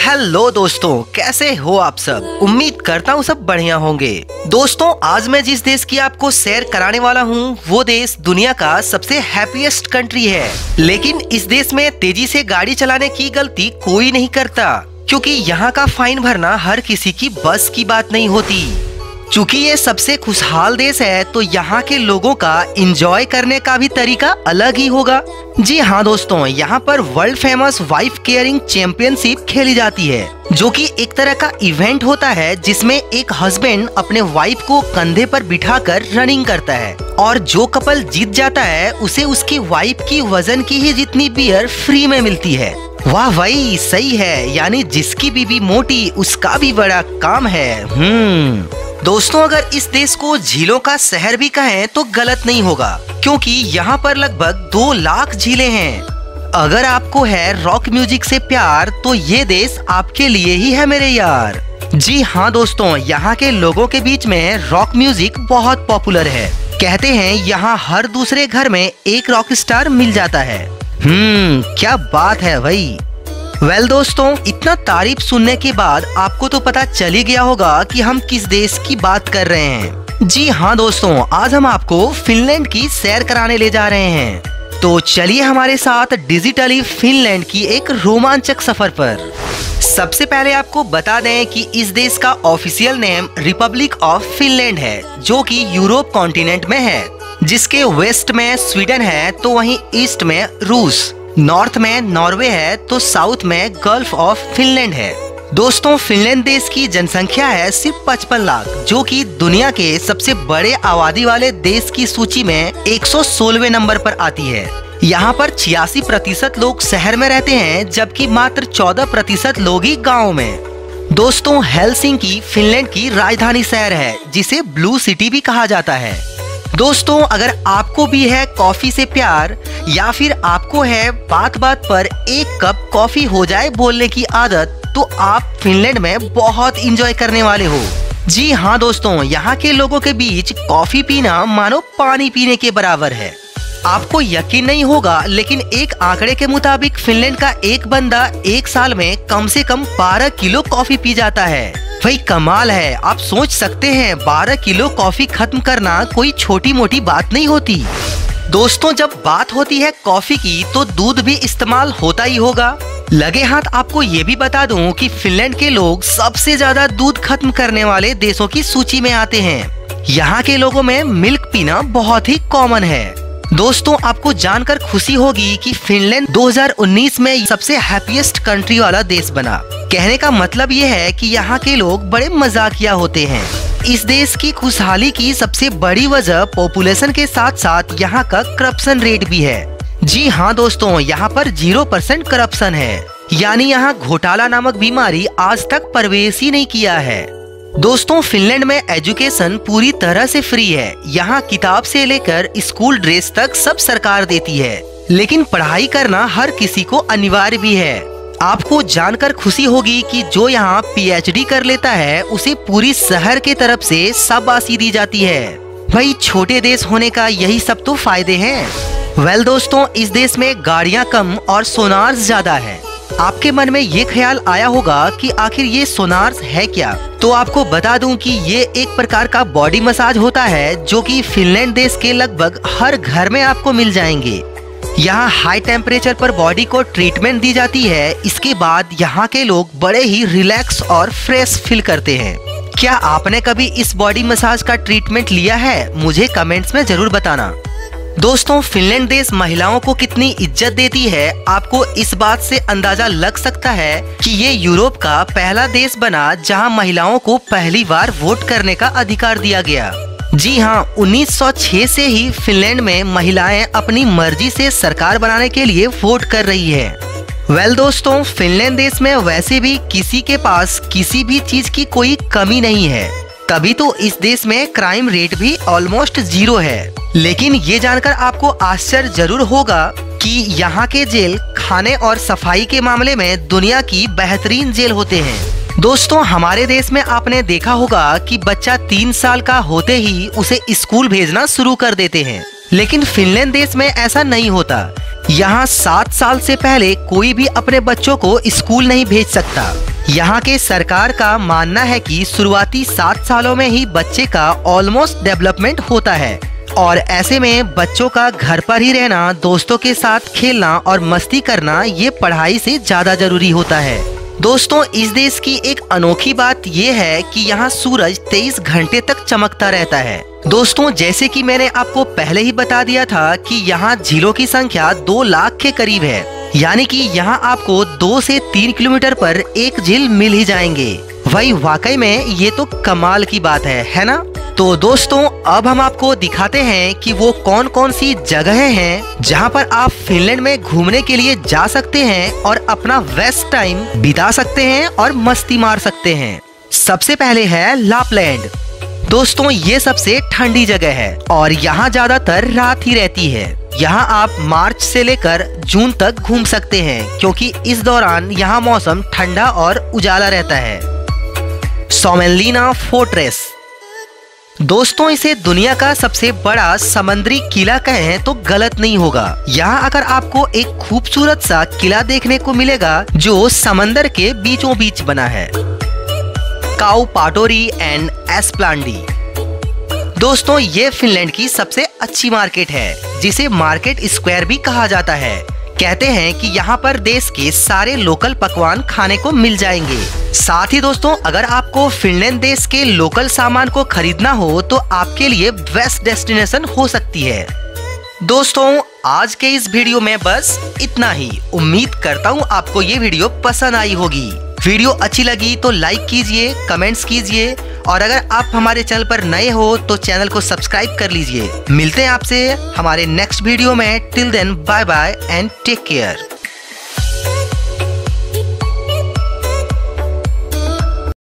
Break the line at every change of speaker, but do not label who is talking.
Hello दोस्तों, कैसे हो आप सब। उम्मीद करता हूँ सब बढ़िया होंगे। दोस्तों, आज मैं जिस देश की आपको शेयर कराने वाला हूँ वो देश दुनिया का सबसे हैप्पीएस्ट कंट्री है। लेकिन इस देश में तेजी से गाड़ी चलाने की गलती कोई नहीं करता, क्योंकि यहाँ का फाइन भरना हर किसी की बस की बात नहीं होती। चूँकि ये सबसे खुशहाल देश है तो यहाँ के लोगों का एंजॉय करने का भी तरीका अलग ही होगा। जी हाँ दोस्तों, यहाँ पर world famous wife carrying championship खेली जाती है, जो कि एक तरह का इवेंट होता है जिसमें एक हस्बैंड अपने वाइफ को कंधे पर बिठाकर रनिंग करता है और जो कपल जीत जाता है उसे उसकी वाइफ की वजन की ही जितनी बियर फ्री में मिलती है। वाह भाई, सही है। यानी जिसकी बीवी मोटी उसका भी बड़ा काम है। दोस्तों, अगर इस देश को झीलों का शहर भी कहें तो गलत नहीं होगा, क्योंकि यहाँ पर लगभग 2 लाख झीलें हैं। अगर आपको है रॉक म्यूजिक से प्यार तो ये देश आपके लिए ही है मेरे यार। जी हाँ दोस्तों, यहाँ के लोगों के बीच में रॉक म्यूजिक बहुत पॉपुलर है। कहते हैं यहाँ हर दूसरे घर में एक रॉक स्टार मिल जाता है। क्या बात है भाई। वेल दोस्तों, इतना तारीफ सुनने के बाद आपको तो पता चल ही गया होगा कि हम किस देश की बात कर रहे हैं। जी हाँ दोस्तों, आज हम आपको फिनलैंड की सैर कराने ले जा रहे हैं। तो चलिए हमारे साथ डिजिटली फिनलैंड की एक रोमांचक सफर पर। सबसे पहले आपको बता दें कि इस देश का official name republic of Finland है, जो कि यूरोप कॉन्टिनेंट में है, जिसके वेस्ट में स्वीडन है तो वहीं ईस्ट में रूस, नॉर्थ में नॉर्वे है तो साउथ में गल्फ ऑफ फिनलैंड है। दोस्तों, फिनलैंड देश की जनसंख्या है सिर्फ 55 लाख, जो कि दुनिया के सबसे बड़े आबादी वाले देश की सूची में 116वें नंबर पर आती है। यहाँ पर 86% लोग शहर में रहते हैं, जबकि मात्र 14% लोग ही गाँव में। दोस्तों, हेलसिंकी फिनलैंड की राजधानी शहर है, जिसे ब्लू सिटी भी कहा जाता है। दोस्तों, अगर आपको भी है कॉफी से प्यार या फिर आपको है बात बात पर एक कप कॉफी हो जाए बोलने की आदत, तो आप फिनलैंड में बहुत एंजॉय करने वाले हो। जी हाँ दोस्तों, यहाँ के लोगों के बीच कॉफी पीना मानो पानी पीने के बराबर है। आपको यकीन नहीं होगा, लेकिन एक आंकड़े के मुताबिक फिनलैंड का एक बंदा एक साल में कम से कम 12 किलो कॉफी पी जाता है। भाई कमाल है। आप सोच सकते हैं 12 किलो कॉफी खत्म करना कोई छोटी मोटी बात नहीं होती। दोस्तों, जब बात होती है कॉफी की तो दूध भी इस्तेमाल होता ही होगा। लगे हाथ आपको ये भी बता दूं कि फिनलैंड के लोग सबसे ज्यादा दूध खत्म करने वाले देशों की सूची में आते हैं। यहाँ के लोगों में मिल्क पीना बहुत ही कॉमन है। दोस्तों, आपको जानकर खुशी होगी कि फिनलैंड 2019 में सबसे हैप्पीएस्ट कंट्री वाला देश बना। कहने का मतलब ये है कि यहाँ के लोग बड़े मजाकिया होते हैं। इस देश की खुशहाली की सबसे बड़ी वजह पॉपुलेशन के साथ साथ यहाँ का करप्शन रेट भी है। जी हाँ दोस्तों, यहाँ पर 0% करप्शन है, यानी यहाँ घोटाला नामक बीमारी आज तक प्रवेश ही नहीं किया है। दोस्तों, फिनलैंड में एजुकेशन पूरी तरह से फ्री है। यहाँ किताब से लेकर स्कूल ड्रेस तक सब सरकार देती है, लेकिन पढ़ाई करना हर किसी को अनिवार्य भी है। आपको जानकर खुशी होगी कि जो यहाँ PhD कर लेता है उसे पूरी शहर के तरफ से शाबाशी दी जाती है। भाई छोटे देश होने का यही सब तो फायदे हैं। वेल दोस्तों, इस देश में गाड़ियाँ कम और सोनार्स ज्यादा है। आपके मन में ये ख्याल आया होगा कि आखिर ये सोनार्स है क्या, तो आपको बता दूं कि ये एक प्रकार का बॉडी मसाज होता है, जो कि फिनलैंड देश के लगभग हर घर में आपको मिल जाएंगे। यहाँ हाई टेम्परेचर पर बॉडी को ट्रीटमेंट दी जाती है। इसके बाद यहाँ के लोग बड़े ही रिलैक्स और फ्रेश फील करते हैं। क्या आपने कभी इस बॉडी मसाज का ट्रीटमेंट लिया है? मुझे कमेंट्स में जरूर बताना। दोस्तों, फिनलैंड देश महिलाओं को कितनी इज्जत देती है, आपको इस बात से अंदाजा लग सकता है कि ये यूरोप का पहला देश बना जहां महिलाओं को पहली बार वोट करने का अधिकार दिया गया। जी हाँ, 1906 से ही फिनलैंड में महिलाएं अपनी मर्जी से सरकार बनाने के लिए वोट कर रही है। वेल दोस्तों, फिनलैंड देश में वैसे भी किसी के पास किसी भी चीज की कोई कमी नहीं है, तभी तो इस देश में क्राइम रेट भी ऑलमोस्ट 0 है। लेकिन ये जानकर आपको आश्चर्य जरूर होगा कि यहाँ के जेल खाने और सफाई के मामले में दुनिया की बेहतरीन जेल होते हैं। दोस्तों, हमारे देश में आपने देखा होगा कि बच्चा 3 साल का होते ही उसे स्कूल भेजना शुरू कर देते हैं, लेकिन फिनलैंड देश में ऐसा नहीं होता। यहाँ 7 साल से पहले कोई भी अपने बच्चों को स्कूल नहीं भेज सकता। यहाँ के सरकार का मानना है कि शुरुआती 7 सालों में ही बच्चे का ऑलमोस्ट डेवलपमेंट होता है और ऐसे में बच्चों का घर पर ही रहना, दोस्तों के साथ खेलना और मस्ती करना ये पढ़ाई से ज्यादा जरूरी होता है। दोस्तों, इस देश की एक अनोखी बात ये है कि यहाँ सूरज 23 घंटे तक चमकता रहता है। दोस्तों, जैसे कि मैंने आपको पहले ही बता दिया था कि यहाँ झीलों की संख्या 2 लाख के करीब है, यानी कि यहाँ आपको 2 से 3 किलोमीटर पर एक झील मिल ही जाएंगे। भाई वाकई में ये तो कमाल की बात है ना? तो दोस्तों, अब हम आपको दिखाते हैं कि वो कौन कौन सी जगहें हैं जहां पर आप फिनलैंड में घूमने के लिए जा सकते हैं और अपना बेस्ट टाइम बिता सकते हैं और मस्ती मार सकते हैं। सबसे पहले है लापलैंड। दोस्तों, ये सबसे ठंडी जगह है और यहाँ ज्यादातर रात ही रहती है। यहाँ आप मार्च से लेकर जून तक घूम सकते हैं क्योंकि इस दौरान यहाँ मौसम ठंडा और उजाला रहता है। सोमेनलिना फोर्ट्रेस। दोस्तों, इसे दुनिया का सबसे बड़ा समुद्री किला कहें तो गलत नहीं होगा। यहाँ अगर आपको एक खूबसूरत सा किला देखने को मिलेगा जो समंदर के बीचों बीच बना है। Kauppatori and Esplanadi. दोस्तों, ये फिनलैंड की सबसे अच्छी मार्केट है जिसे मार्केट स्क्वायर भी कहा जाता है। कहते हैं कि यहाँ पर देश के सारे लोकल पकवान खाने को मिल जाएंगे। साथ ही दोस्तों, अगर आपको फिनलैंड देश के लोकल सामान को खरीदना हो तो आपके लिए बेस्ट डेस्टिनेशन हो सकती है। दोस्तों, आज के इस वीडियो में बस इतना ही। उम्मीद करता हूँ आपको ये वीडियो पसंद आई होगी। वीडियो अच्छी लगी तो लाइक कीजिए, कमेंट्स कीजिए और अगर आप हमारे चैनल पर नए हो तो चैनल को सब्सक्राइब कर लीजिए। मिलते हैं आपसे हमारे नेक्स्ट वीडियो में। Till then, bye bye and take care.